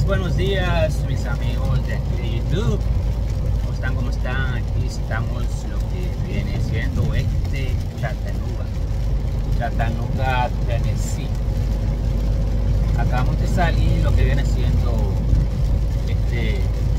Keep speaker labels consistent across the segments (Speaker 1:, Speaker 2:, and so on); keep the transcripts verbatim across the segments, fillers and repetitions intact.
Speaker 1: buenos días, mis amigos de aquí de YouTube. ¿Cómo están? ¿Cómo están? Aquí estamos lo que viene siendo este Chattanooga, Chattanooga, Tennessee. Acabamos de salir lo que viene siendo este,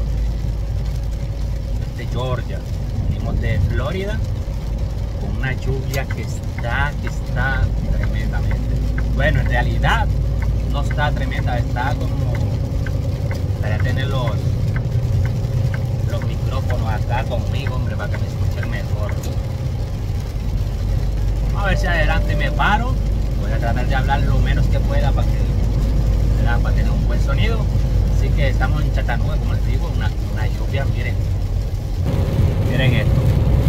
Speaker 1: este Georgia. Venimos de Florida con una lluvia que está, que está tremendamente. Bueno, en realidad no está tremenda, está como para tener los, los micrófonos acá conmigo, hombre, para que me escuchen mejor. Vamos a ver si adelante me paro. Voy a tratar de hablar lo menos que pueda para que para tener un buen sonido. Así que estamos en Chattanooga, como les digo, una, una lluvia, miren. Miren esto.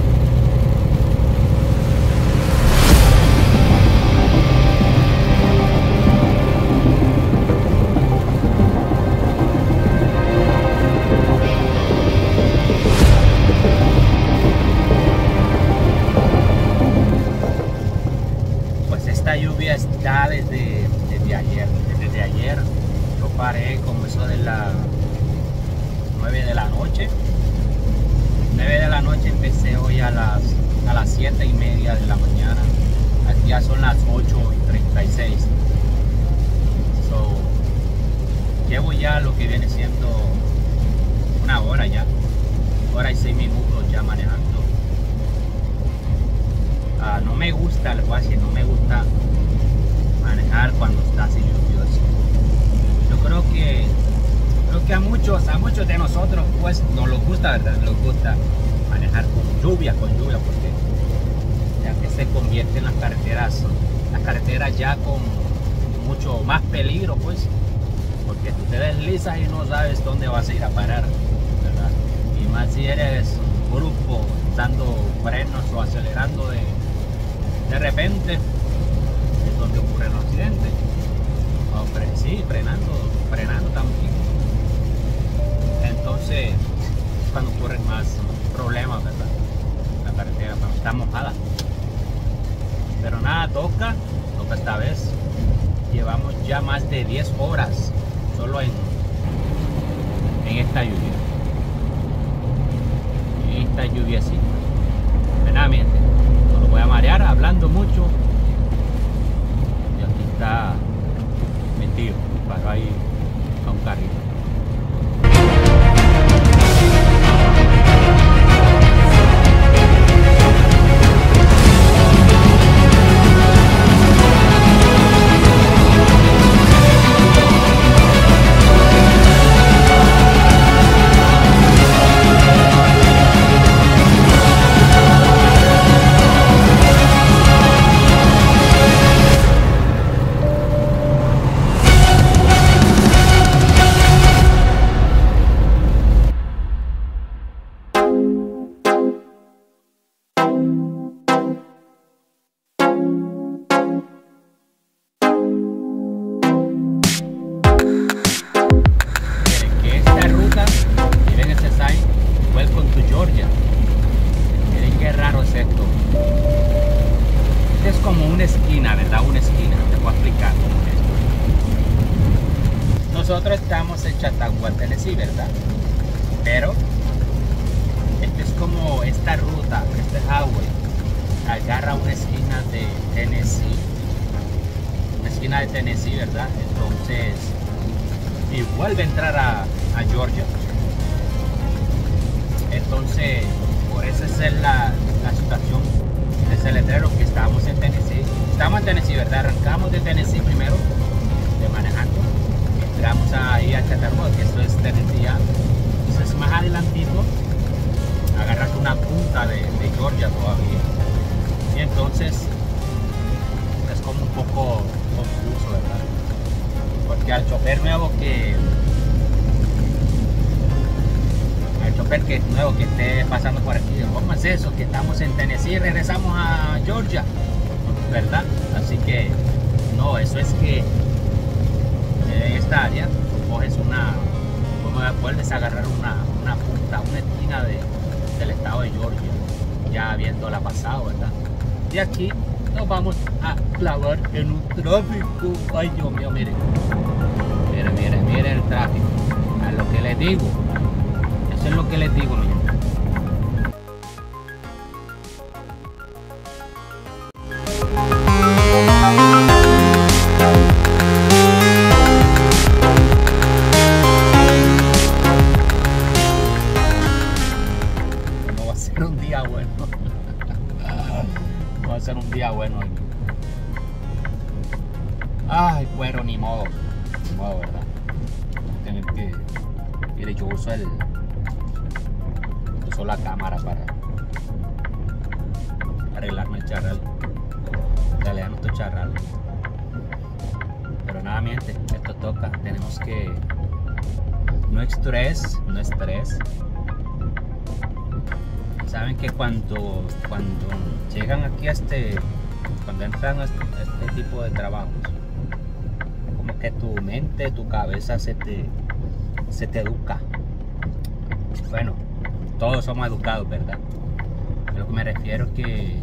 Speaker 1: Esta lluvia está desde, desde ayer, desde ayer yo paré como eso de las nueve de la noche, nueve de la noche empecé hoy a las a las siete y media de la mañana, aquí ya son las ocho y treinta y seis, so, llevo ya lo que viene siendo una hora ya, hora y seis minutos ya manejando. Uh, no me gusta, le voy a decir, no me gusta manejar cuando está así lluvioso. Yo creo que creo que a muchos, a muchos de nosotros pues nos los gusta, ¿verdad? Nos gusta manejar con lluvia, con lluvia, porque ya que se convierten las carreteras, las carreteras ya con mucho más peligro, pues, porque tú te deslizas y no sabes dónde vas a ir a parar, ¿verdad? Y más si eres un grupo dando frenos o acelerando de de repente es donde ocurre el accidente. O fre sí, frenando, frenando también. Entonces es cuando ocurren más problemas, ¿verdad? La carretera cuando está mojada. Pero nada, toca, toca esta vez. Llevamos ya más de diez horas solo en, en esta lluvia. En esta lluviecita. Plenamente. No lo voy a marear hablando mucho. Y aquí está mi tío, paró ahí a un carrito. Georgia. Miren qué raro es esto. Este es como una esquina, ¿verdad? Una esquina. Te voy a explicar cómo es esto. Nosotros estamos en Chattanooga, Tennessee, ¿verdad? Pero este es como esta ruta, este highway agarra una esquina de Tennessee, una esquina de Tennessee, ¿verdad? Entonces, y vuelve a entrar a, a Georgia. Entonces, por eso es la, la situación de ese letrero que estábamos en Tennessee. Estamos en Tennessee, ¿verdad? Arrancamos de Tennessee primero, de manejando. Entramos ahí a Chattanooga, que esto es Tennessee ya. Entonces, más adelantito, agarras una punta de, de Georgia todavía. Y entonces, es como un poco confuso, ¿verdad? Porque al chofer nuevo que... el chofer que es nuevo que esté pasando por aquí, ¿cómo es eso? Que estamos en Tennessee y regresamos a Georgia, ¿verdad? Así que no, eso es que en esta área coges una, vuelves a agarrar una, una punta, una esquina de, del estado de Georgia, ya habiéndola pasado, ¿verdad? Y aquí nos vamos a clavar en un tráfico. Ay, Dios mío, miren, miren, miren, miren el tráfico. digo. Eso es lo que les digo, mi gente. No va a ser un día bueno. No va a ser un día bueno hoy. Ay, bueno, ni modo. Ni modo, ¿verdad? Tener que... Mire, yo uso el... Uso la cámara para... arreglarme el charral. En realidad no estoy charral. Pero nada, mi gente, esto toca. Tenemos que... No estrés, no estrés. Saben que cuando, cuando llegan aquí a este... Cuando entran a este, a este tipo de trabajos, como que tu mente, tu cabeza se te, se te educa. Bueno, todos somos educados, ¿verdad? A lo que me refiero es que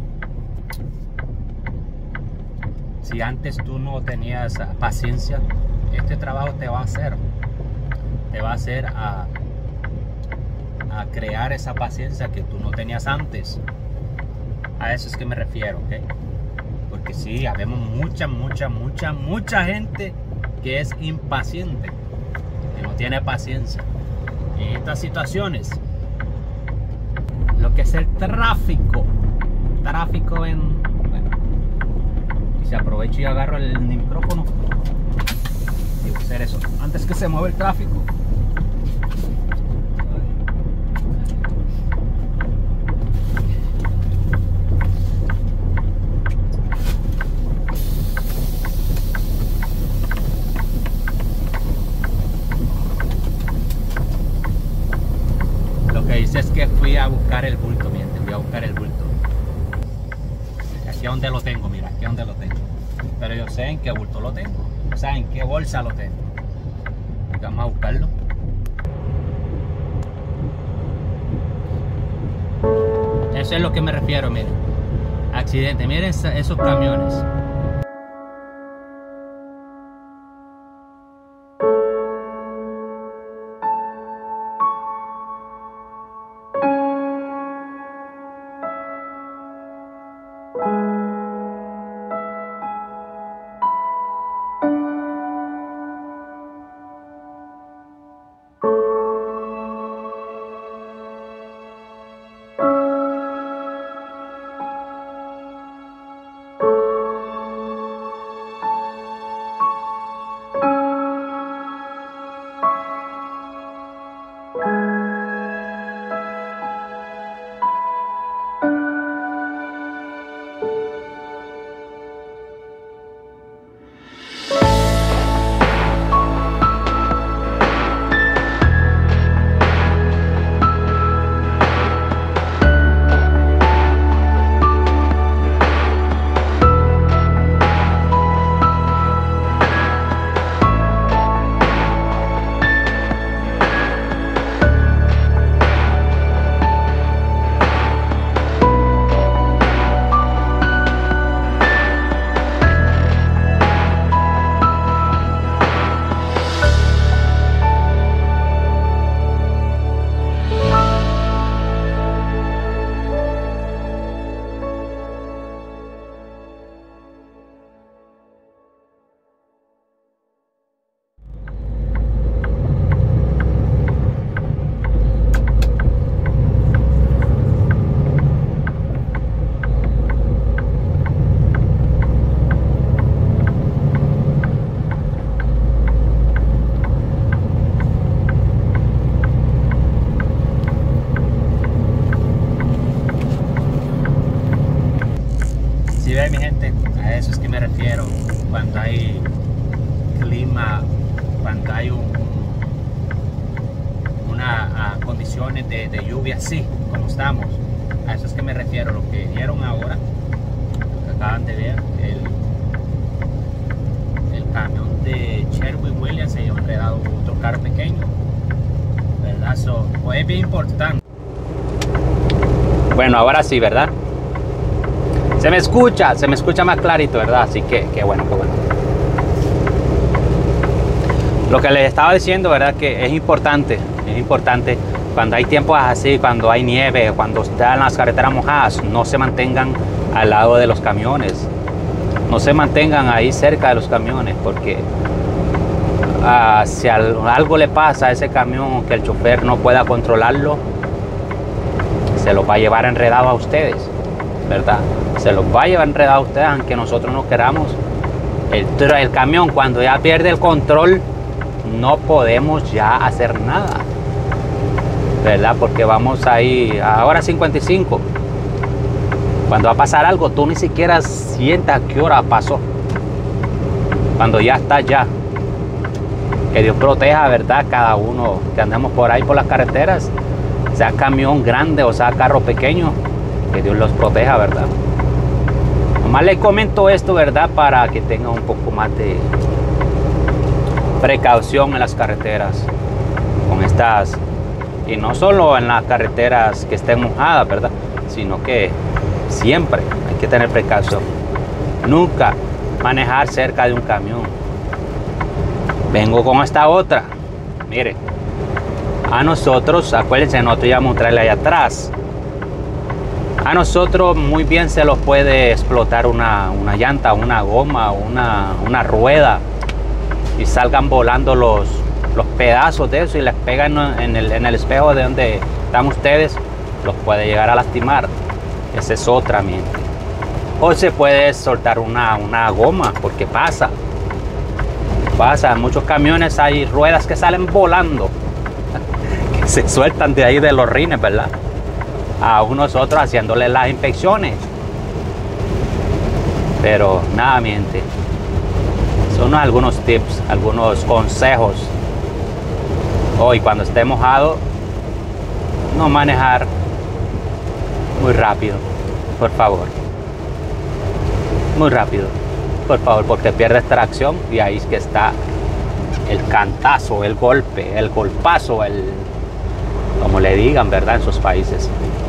Speaker 1: si antes tú no tenías paciencia, este trabajo te va a hacer, te va a hacer a, a crear esa paciencia que tú no tenías antes. A eso es que me refiero, ¿ok? Porque sí, habemos mucha, mucha, mucha, mucha gente que es impaciente, que no tiene paciencia. En estas situaciones, lo que es el tráfico, tráfico en... Bueno, y se aprovecho y agarro el micrófono y voy a hacer eso antes que se mueva el tráfico. Es que fui a buscar el bulto, mi gente, fui a buscar el bulto. Aquí es donde lo tengo, mira, aquí es donde lo tengo. Pero yo sé en qué bulto lo tengo, o sea, en qué bolsa lo tengo. Vamos a buscarlo. Eso es lo que me refiero, miren. Accidente, miren esos camiones. Mi gente, a eso es que me refiero cuando hay clima, cuando hay un, una uh, condiciones de, de lluvia así como estamos. A eso es que me refiero, lo que vieron ahora, lo que acaban de ver, el, el camión de Sherwin Williams se ha enredado otro carro pequeño, ¿verdad? So, pues es bien importante. Bueno, ahora sí, ¿verdad? Se me escucha, se me escucha más clarito, ¿verdad? Así que, qué bueno, qué bueno. Lo que les estaba diciendo, ¿verdad? Que es importante, es importante cuando hay tiempos así, cuando hay nieve, cuando están las carreteras mojadas, no se mantengan al lado de los camiones. No se mantengan ahí cerca de los camiones, porque uh, si algo le pasa a ese camión que el chofer no pueda controlarlo, se los va a llevar enredado a ustedes, ¿verdad? Se los va a llevar enredado a ustedes, aunque nosotros no queramos. El, el camión, cuando ya pierde el control, no podemos ya hacer nada, ¿verdad? Porque vamos ahí a hora cincuenta y cinco. Cuando va a pasar algo, tú ni siquiera sientas qué hora pasó. Cuando ya está ya. Que Dios proteja, ¿verdad? Cada uno que andamos por ahí por las carreteras, sea camión grande o sea carro pequeño, que Dios los proteja, ¿verdad? Nomás les comento esto, ¿verdad? Para que tengan un poco más de precaución en las carreteras con estas, y no solo en las carreteras que estén mojadas, ¿verdad? Sino que siempre hay que tener precaución. Nunca manejar cerca de un camión. Vengo con esta otra. Mire, a nosotros, acuérdense, nosotros íbamos a un trailer allá atrás. A nosotros muy bien se los puede explotar una, una llanta, una goma, una, una rueda, y salgan volando los, los pedazos de eso y les pegan en el, en el espejo de donde están ustedes, los puede llegar a lastimar. Esa es otra, mi gente. O se puede soltar una, una goma, porque pasa. Pasa, en muchos camiones hay ruedas que salen volando, que se sueltan de ahí de los rines, ¿verdad? A unos otros haciéndole las inspecciones. Pero nada, mi gente. Son algunos tips, algunos consejos. Hoy, cuando esté mojado, no manejar muy rápido, por favor. Muy rápido, por favor, porque pierdes tracción y ahí es que está el cantazo, el golpe, el golpazo, el, como le digan, ¿verdad? En sus países.